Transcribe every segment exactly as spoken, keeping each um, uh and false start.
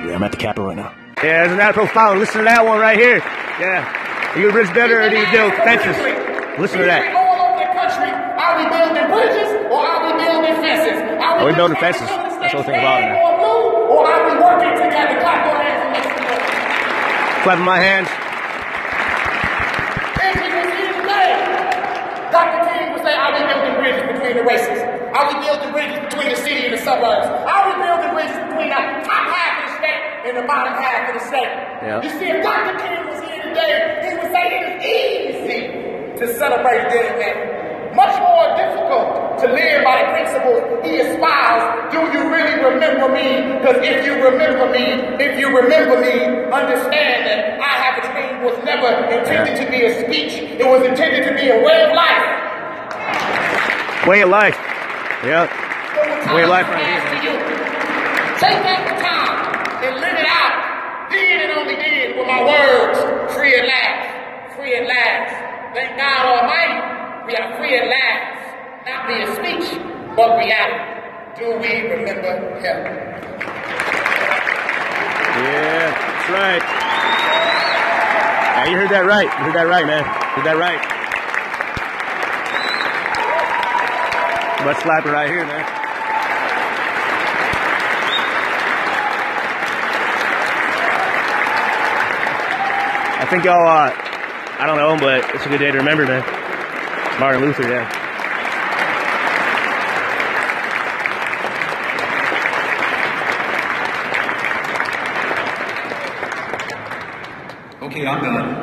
Yeah, I'm at the Capitol right now. Yeah, there's another profound. Listen to that one right here. Yeah. Are you a bridge builder or do you build fences? Listen to that. All over the country, are we building bridges or are we building fences? Are we building fences? That's the whole thing about it now. Or are we working together? Clap your hands and make some noise. Clapping my hands. If he was here today, Doctor King would say, are we building bridges between the races? Are we building bridges between the city and the suburbs? Are we building bridges between the top half of the state and the bottom half of the state? Yeah. You see, if Doctor King was here today, he would say it is easy to celebrate dead men. Much more difficult to live by the principles he espoused. Do you really remember me? Because if you remember me, if you remember me, understand that I Have a Dream was never intended to be a speech. It was intended to be a way of life. Way of life. Yeah. So way of life right here. To you. Take back the time and live it out. Then and only then will my words free at last. Free at last. Thank God Almighty. We are free at last, not via speech, but reality. Do we remember him? Yeah, that's right. Yeah, you heard that right. You heard that right, man. You heard that right. Butt slapping right here, man. I think y'all, uh, I don't know, but it's a good day to remember, man. Martin Luther, yeah. Okay, I'm done.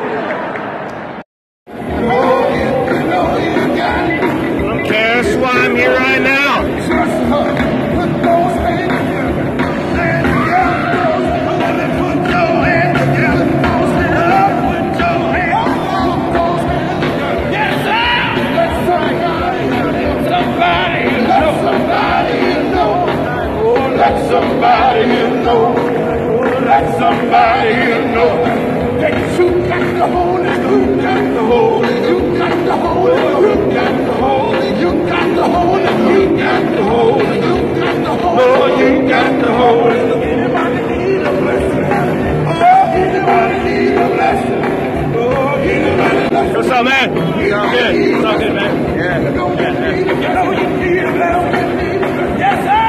Okay, that's why I'm here right now. Somebody you know, let somebody you know that you got the Holy, you got the Holy, you got the Holy, you got the Holy, you got the Holy, you got the Holy, you got the Holy, Lord, you got the Holy. Anybody need a blessing? Oh, anybody need a blessing? Oh, anybody blessing? What's up, man? It's all good. It's all good, man. Yeah. You know you need a blessing. Yes, sir.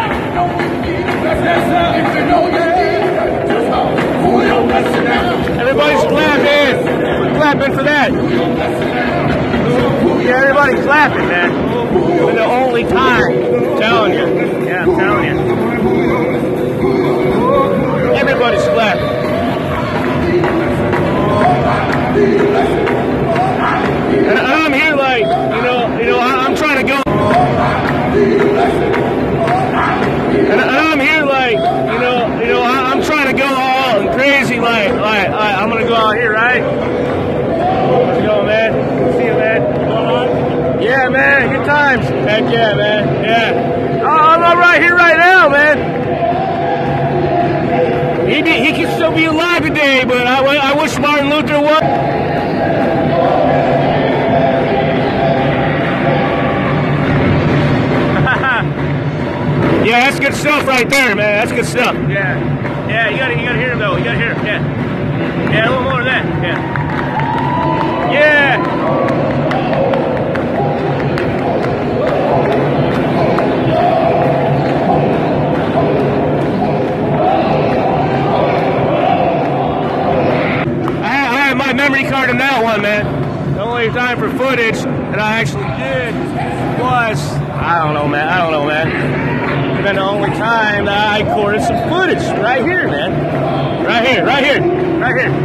Everybody's clapping. We're clapping for that. Yeah, everybody's clapping, man. For the only time. I'm telling you. Yeah, I'm telling you. Everybody's clapping. And I'm here like, you know, you know, I'm trying to go. And I'm here like, you know, you know, I'm trying to go all crazy, like, like, like I'm gonna go out here, right? How's it going, man? See you, man. Yeah, man, good times. Heck yeah, man. Yeah. Oh, I'm right here, right now, man. He be, he can still be alive today, but I, I wish Martin Luther was. Yeah, that's good stuff right there, man. That's good stuff. Yeah. Yeah, you gotta you gotta hear him though. You gotta hear him. Yeah. Yeah, a little more of that. Yeah. Yeah. I had, I had my memory card in that one, man. The only time for footage that I actually did was I don't know, man. I don't know, man. Been the only time that I recorded some footage right here, man. Right here, right here, right here.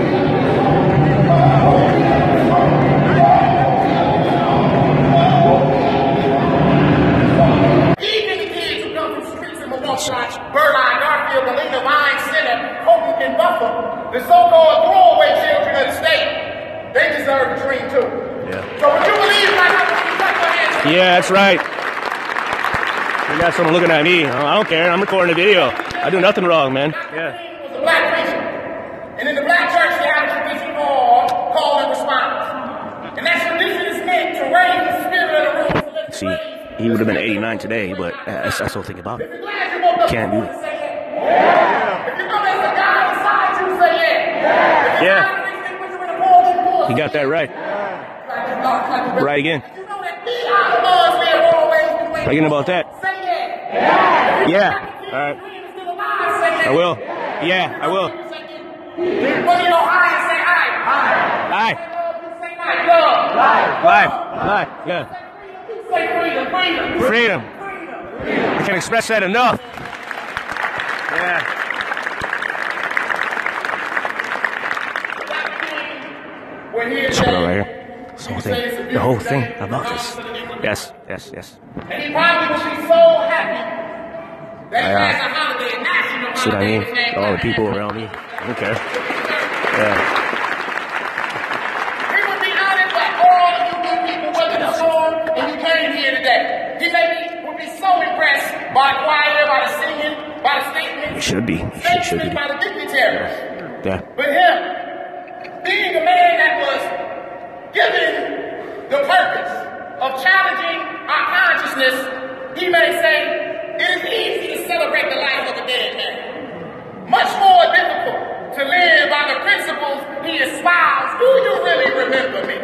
Even the kids who come from streets in Milwaukee, Burleigh, Garfield, Galena, Vine Center, Hope, and Buffer, the so-called throwaway children of the state, they deserve a dream too. Yeah. So would you believe my hands? Yeah, that's right. You got someone looking at me. I don't care. I'm recording a video. I do nothing wrong, man. Yeah. It was a black preacher. And in the black church, they have a tradition called call and response. And that tradition is meant to raise the spirit of the room. See, he would have been eighty-nine today, but uh, that's, that's the whole thing about it. Can't do it. Yeah. If you know there's a God inside you, say yeah. Yeah. You got that right. Right again. Right again about that. Yeah. All right. I will. Yeah, I will. Aye. Life. Life. Yeah. Freedom. I can't express that enough. Yeah. Check it out right here. This whole thing. The whole thing about this. Yes, yes, yes. And he probably would be so happy that he has a holiday, a national holiday. See what I mean? All the people around me. I don't care. Yeah. He would be honored by all of you good people, whether the storm and you came here today. He maybe would be so impressed by the choir, by the singing, by the statement. He should be. He should, should be. By the dignitaries. Yeah. But him, being a man that was given the purpose of challenging our consciousness, he may say, it is easy to celebrate the life of a dead man. Much more difficult to live by the principles he espoused. Do you really remember me?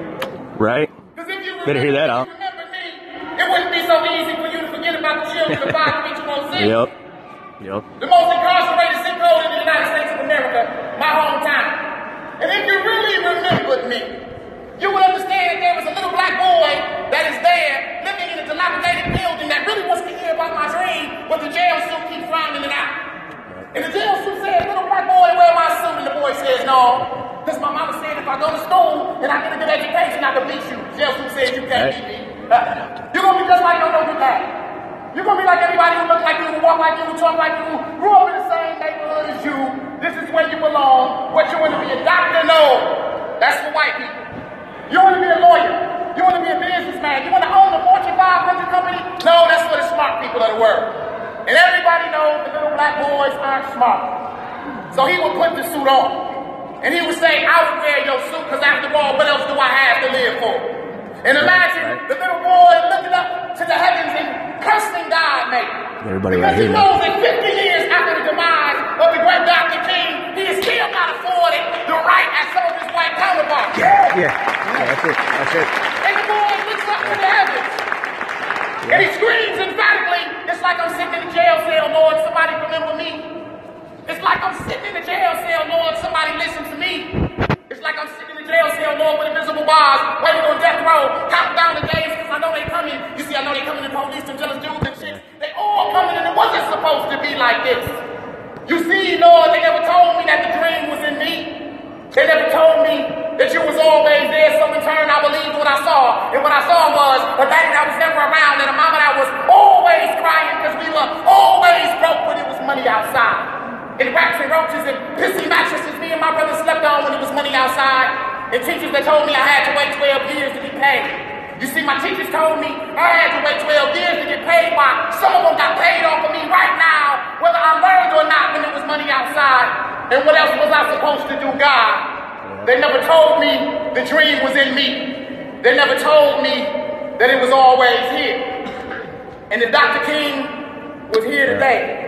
Right. If you better hear that out. Remember me, it wouldn't be so easy for you to forget about the children of five of each one city. Yep. Yep. The most incarcerated zip code in the United States of America, my hometown. And if you really remembered me, you would understand there was a little black boy that is there living in a dilapidated building that really wants to hear about my dream, but the jail suit keeps rounding it out. And the jail suit says, little black boy, wear my suit. And the boy says, no. Because my mama said if I go to school and I get a good education, I can beat you. Jail suit says you can't beat me. Uh, you're going to be just like your little dad. You're going to be like everybody who looks like you, who walk like you, who talk like you, who grew up in the same neighborhood as you. This is where you belong. What you want to be a doctor? No. That's for white people. You want to be a lawyer. You want to be a businessman. You want to own a Fortune five hundred company? No, that's for the smart people of the world. And everybody knows the little black boys aren't smart. So he would put the suit on. And he would say, I would wear your suit because after all, what else do I have to live for? And imagine right. the little boy looking up to the heavens and cursing God, mate. Everybody because right he here. knows that fifty years after the demise of the great Doctor King, he is still not afforded the right as some of his white counterparts. Yeah, yeah. Yeah, that's it. That's it. And the boy looks up to the heavens. Yeah. And he screams emphatically, it's like I'm sitting in a jail cell, Lord, somebody remember me. It's like I'm sitting in a jail cell, Lord, somebody listen to me. It's like I'm sitting in a jail cell, Lord, with invisible bars, waiting on death row, counting down the days because I know they coming. You see, I know they coming in police and jealous dudes and shit. They all coming and it wasn't supposed to be like this. You see, Lord, they never told me that the dream was in me. They never told me that you was always there, so in turn I believed what I saw. And what I saw was a daddy that was never around and a mama that was always crying because we were always broke when it was money outside. And rats and roaches and pissy mattresses me and my brother slept on when it was money outside. And teachers that told me I had to wait twelve years to get paid. You see, my teachers told me I had to wait twelve years to get paid while some of them got paid off of me right now, whether I learned or not when it was money outside. And what else was I supposed to do, God? They never told me the dream was in me. They never told me that it was always here. And if Doctor King was here today,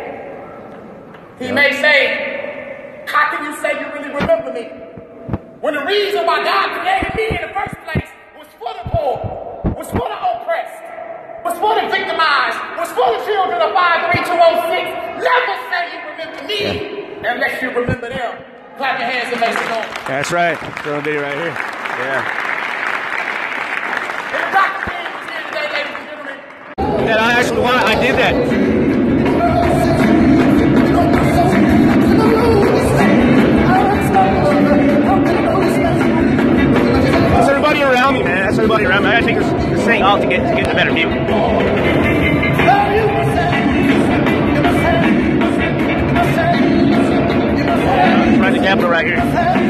he may say, how can you say you really remember me? When the reason why God created me in the first place was for the poor, was for the oppressed, was for the victimized, was for the children of five three two oh six. Never say you remember me yeah. unless you remember them. Clap your hands and make some noise. That's right. Throw a video right here. Yeah. If Doctor King was here today, ladies and gentlemen. That I actually want, I did that. That's everybody around me, man. That's everybody around me. I gotta take this, this thing off to get to get a better view. Right the Capitol right here.